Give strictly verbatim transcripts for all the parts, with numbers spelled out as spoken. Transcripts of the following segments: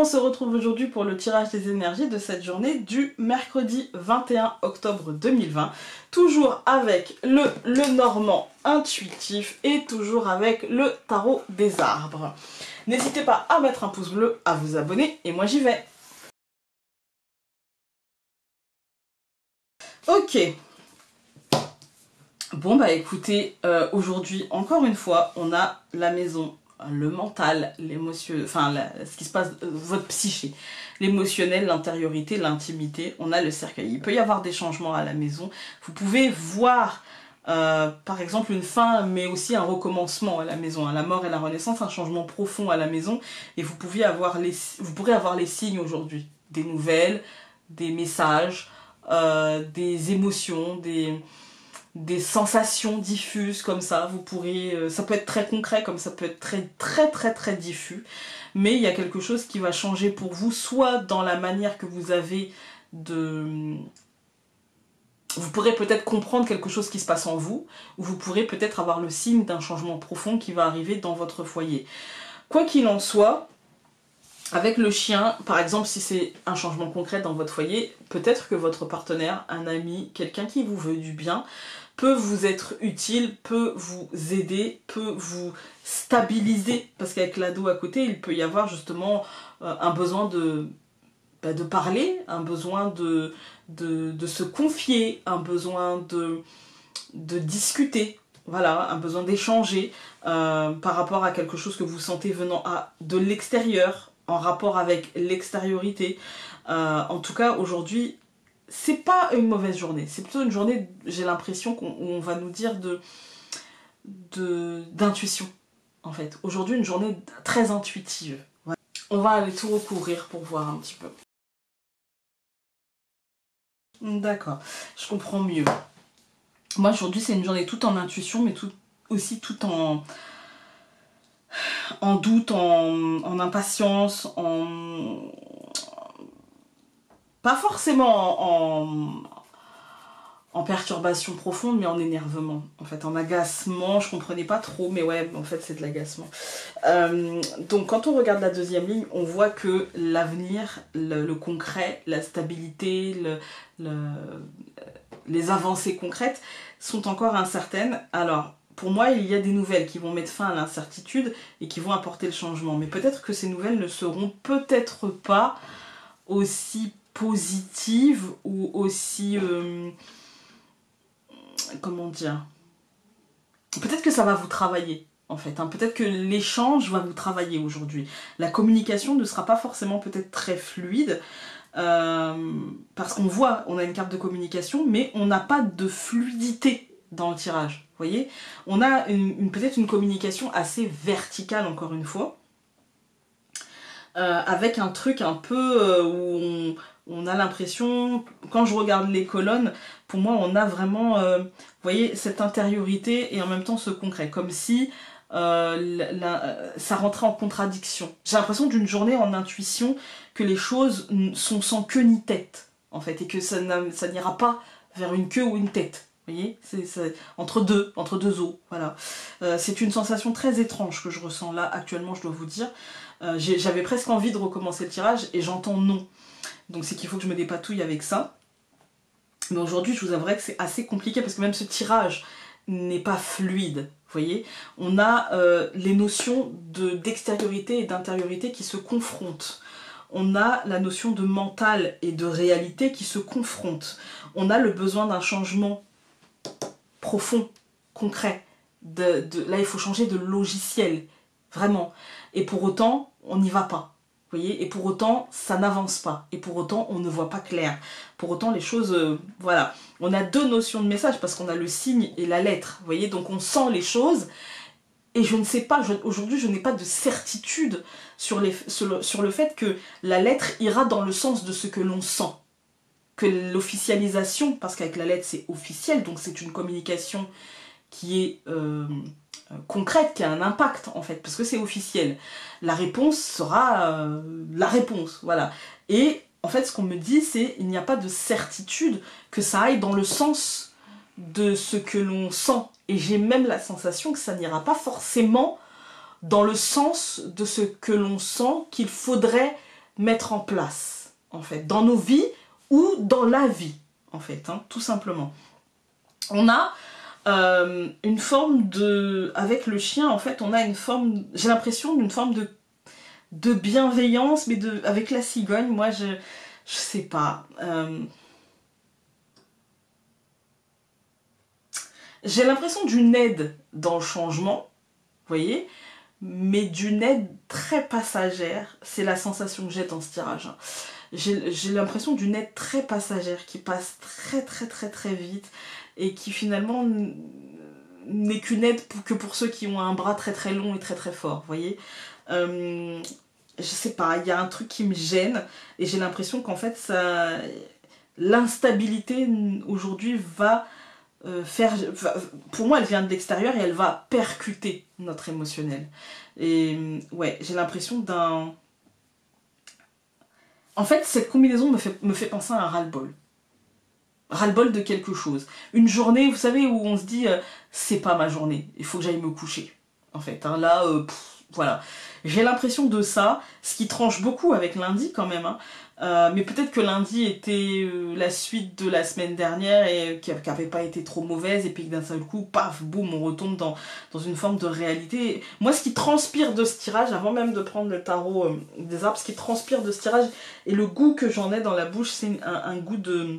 on se retrouve aujourd'hui pour le tirage des énergies de cette journée du mercredi vingt et un octobre deux mille vingt. Toujours avec le Lenormand intuitif et toujours avec le tarot des arbres. N'hésitez pas à mettre un pouce bleu, à vous abonner et moi j'y vais. Ok. Bon bah écoutez, euh, aujourd'hui encore une fois, on a la maison, le mental, l'émotion, enfin la, ce qui se passe, euh, votre psyché, l'émotionnel, l'intériorité, l'intimité. On a le cercueil. Il peut y avoir des changements à la maison. Vous pouvez voir euh, par exemple une fin, mais aussi un recommencement à la maison, à la mort et la renaissance, un changement profond à la maison. Et vous pouvez avoir les, vous pourrez avoir les signes aujourd'hui, des nouvelles, des messages, euh, des émotions, des des sensations diffuses comme ça. Vous pourrez, euh, ça peut être très concret comme ça peut être très très très très diffus, mais il y a quelque chose qui va changer pour vous, soit dans la manière que vous avez de... Vous pourrez peut-être comprendre quelque chose qui se passe en vous, ou vous pourrez peut-être avoir le signe d'un changement profond qui va arriver dans votre foyer. Quoi qu'il en soit, avec le chien, par exemple, si c'est un changement concret dans votre foyer, peut-être que votre partenaire, un ami, quelqu'un qui vous veut du bien, peut vous être utile, peut vous aider, peut vous stabiliser. Parce qu'avec l'ado à côté, il peut y avoir justement euh, un besoin de, bah, de parler, un besoin de, de, de se confier, un besoin de, de discuter. Voilà, un besoin d'échanger euh, par rapport à quelque chose que vous sentez venant à, de l'extérieur, en rapport avec l'extériorité. Euh, en tout cas, aujourd'hui, c'est pas une mauvaise journée. C'est plutôt une journée, j'ai l'impression, qu'on on va nous dire de d'intuition, en fait. Aujourd'hui, une journée très intuitive. Voilà. On va aller tout recouvrir pour voir un petit peu. D'accord, je comprends mieux. Moi, aujourd'hui, c'est une journée toute en intuition, mais tout, aussi tout en... en doute, en, en impatience, en... pas forcément en, en perturbation profonde, mais en énervement, en fait, en agacement. Je comprenais pas trop, mais ouais, en fait, c'est de l'agacement. Euh, donc, quand on regarde la deuxième ligne, on voit que l'avenir, le, le concret, la stabilité, le, le, les avancées concrètes sont encore incertaines. Alors, pour moi, il y a des nouvelles qui vont mettre fin à l'incertitude et qui vont apporter le changement. Mais peut-être que ces nouvelles ne seront peut-être pas aussi positives ou aussi... Euh, comment dire, peut-être que ça va vous travailler en fait, hein. Peut-être que l'échange va vous travailler aujourd'hui. La communication ne sera pas forcément peut-être très fluide, euh, parce qu'on voit, on a une carte de communication, mais on n'a pas de fluidité dans le tirage, vous voyez. On a une, une, peut-être une communication assez verticale, encore une fois, euh, avec un truc un peu euh, où on... On a l'impression, quand je regarde les colonnes, pour moi on a vraiment, euh, vous voyez, cette intériorité et en même temps ce concret, comme si euh, la, la, ça rentrait en contradiction. J'ai l'impression d'une journée en intuition que les choses sont sans queue ni tête, en fait, et que ça n'ira pas vers une queue ou une tête. Vous voyez, c'est entre deux, entre deux os, voilà. Euh, c'est une sensation très étrange que je ressens là actuellement, je dois vous dire. Euh, j'avais presque envie de recommencer le tirage et j'entends non. Donc c'est qu'il faut que je me dépatouille avec ça. Mais aujourd'hui, je vous avouerai que c'est assez compliqué parce que même ce tirage n'est pas fluide. Vous voyez, on a euh, les notions d'extériorité et d'intériorité qui se confrontent. On a la notion de mental et de réalité qui se confrontent. On a le besoin d'un changement profond, concret. De, de, là, il faut changer de logiciel, vraiment. Et pour autant, on n'y va pas. Vous voyez, et pour autant, ça n'avance pas. Et pour autant, on ne voit pas clair. Pour autant, les choses... Euh, voilà. On a deux notions de message parce qu'on a le signe et la lettre. Vous voyez, donc on sent les choses. Et je ne sais pas, aujourd'hui, je n'ai pas de certitude sur, les, sur, le, sur le fait que la lettre ira dans le sens de ce que l'on sent. Que l'officialisation, parce qu'avec la lettre, c'est officiel, donc c'est une communication qui est... Euh, concrète, qui a un impact en fait, parce que c'est officiel. La réponse sera euh, la réponse, voilà. Et en fait, ce qu'on me dit, c'est il n'y a pas de certitude que ça aille dans le sens de ce que l'on sent. Et j'ai même la sensation que ça n'ira pas forcément dans le sens de ce que l'on sent, qu'il faudrait mettre en place, en fait, dans nos vies ou dans la vie, en fait, hein, tout simplement. On a euh, une forme de... Avec le chien, en fait, on a une forme... J'ai l'impression d'une forme de, de bienveillance, mais de, avec la cigogne, moi, je... Je sais pas... Euh, j'ai l'impression d'une aide dans le changement, vous voyez, mais d'une aide très passagère. C'est la sensation que j'ai dans ce tirage. J'ai l'impression d'une aide très passagère qui passe très très très très vite et qui finalement n'est qu'une aide pour, que pour ceux qui ont un bras très très long et très très fort, vous voyez. Euh, je sais pas, il y a un truc qui me gêne et j'ai l'impression qu'en fait ça, l'instabilité aujourd'hui va Euh, faire, pour moi elle vient de l'extérieur et elle va percuter notre émotionnel. Et ouais, j'ai l'impression d'un... En fait, cette combinaison me fait, me fait penser à un ras-le-bol. Ras-le-bol de quelque chose. Une journée, vous savez, où on se dit euh, c'est pas ma journée, il faut que j'aille me coucher. En fait, hein, là, euh, pff, voilà. J'ai l'impression de ça, ce qui tranche beaucoup avec lundi quand même, hein. Euh, mais peut-être que lundi était euh, la suite de la semaine dernière et qui n'avait pas été trop mauvaise et puis que d'un seul coup, paf, boum, on retombe dans, dans une forme de réalité. Moi, ce qui transpire de ce tirage, avant même de prendre le tarot euh, des arbres, ce qui transpire de ce tirage et le goût que j'en ai dans la bouche, c'est un, un goût de,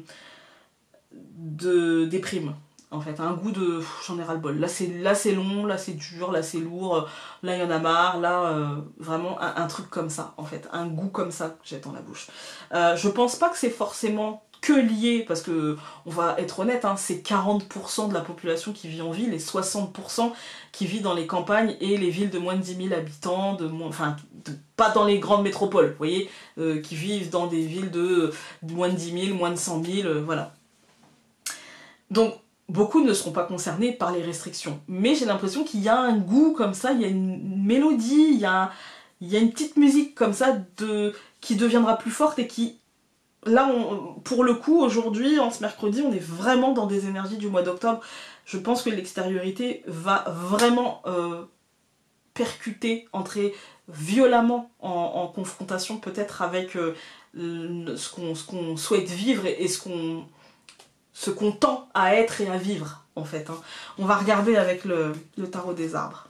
de déprime. En fait, un goût de... J'en ai ras-le-bol. Là, c'est long, là, c'est dur, là, c'est lourd, là, il y en a marre, là, euh, vraiment, un, un truc comme ça, en fait. Un goût comme ça que j'ai dans la bouche. Euh, je pense pas que c'est forcément que lié, parce que, on va être honnête, hein, c'est quarante pour cent de la population qui vit en ville et soixante pour cent qui vit dans les campagnes et les villes de moins de dix mille habitants, de moins, enfin, de, pas dans les grandes métropoles, vous voyez, euh, qui vivent dans des villes de, de moins de dix mille, moins de cent mille, euh, voilà. Donc, beaucoup ne seront pas concernés par les restrictions. Mais j'ai l'impression qu'il y a un goût comme ça, il y a une mélodie, il y a, il y a une petite musique comme ça de, qui deviendra plus forte et qui... Là, on, pour le coup, aujourd'hui, en ce mercredi, on est vraiment dans des énergies du mois d'octobre. Je pense que l'extériorité va vraiment euh, percuter, entrer violemment en, en confrontation peut-être avec euh, ce qu'on ce qu'on souhaite vivre et, et ce qu'on... ce qu'on tend à être et à vivre, en fait. Hein. On va regarder avec le, le tarot des arbres.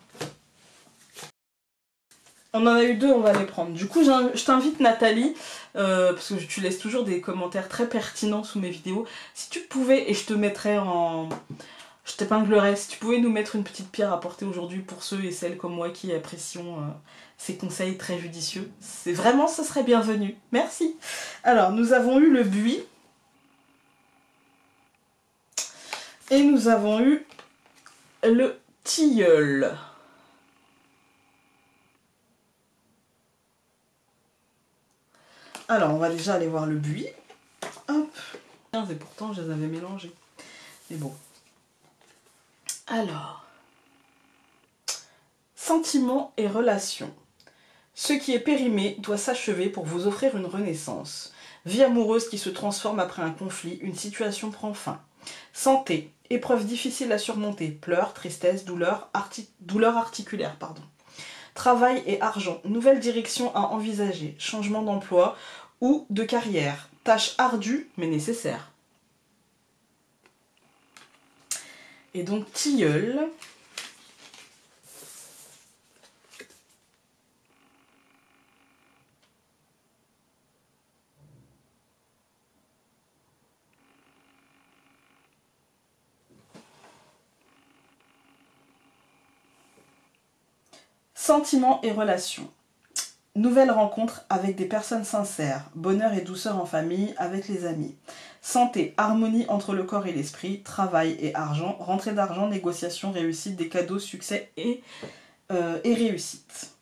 On en a eu deux, on va les prendre. Du coup, je t'invite, Nathalie, euh, parce que tu laisses toujours des commentaires très pertinents sous mes vidéos. Si tu pouvais, et je te mettrais en... Je t'épinglerais, si tu pouvais nous mettre une petite pierre à porter aujourd'hui pour ceux et celles comme moi qui apprécions euh, ces conseils très judicieux. C'est vraiment, ce serait bienvenu. Merci. Alors, nous avons eu le buis. Et nous avons eu le tilleul. Alors, on va déjà aller voir le buis. Hop. Et pourtant, je les avais mélangés. Mais bon. Alors. Sentiments et relations. Ce qui est périmé doit s'achever pour vous offrir une renaissance. Vie amoureuse qui se transforme après un conflit, une situation prend fin. Santé. Épreuves difficiles à surmonter, pleurs, tristesse, douleur, arti douleur articulaire, pardon. Travail et argent, nouvelle direction à envisager, changement d'emploi ou de carrière, tâche ardue mais nécessaire. Et donc tilleul. Sentiments et relations. Nouvelle rencontre avec des personnes sincères. Bonheur et douceur en famille, avec les amis. Santé, harmonie entre le corps et l'esprit. Travail et argent. Rentrée d'argent, négociation, réussite, des cadeaux, succès et, euh, et réussite.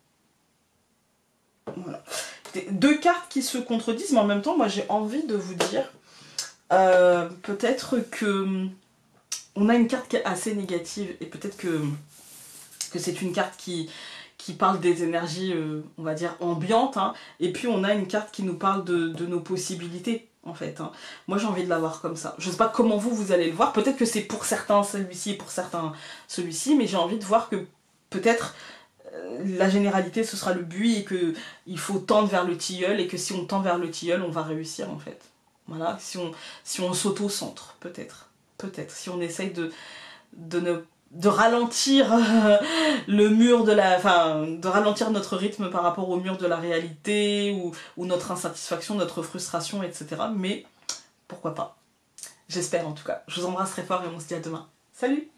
Voilà. Deux cartes qui se contredisent, mais en même temps, moi j'ai envie de vous dire euh, peut-être que on a une carte qui est assez négative et peut-être que que c'est une carte qui, qui parle des énergies, euh, on va dire, ambiantes, hein, et puis on a une carte qui nous parle de, de nos possibilités, en fait. Hein. Moi, j'ai envie de la voir comme ça. Je sais pas comment vous, vous allez le voir, peut-être que c'est pour certains celui-ci et pour certains celui-ci, mais j'ai envie de voir que peut-être la généralité ce sera le buis et qu'il faut tendre vers le tilleul et que si on tend vers le tilleul on va réussir en fait. Voilà, si on, si on s'auto-centre peut-être, peut-être, si on essaye de, de, ne, de ralentir le mur de la... Enfin, de ralentir notre rythme par rapport au mur de la réalité ou, ou notre insatisfaction, notre frustration, et cetera. Mais pourquoi pas. J'espère en tout cas. Je vous embrasse très fort et on se dit à demain. Salut!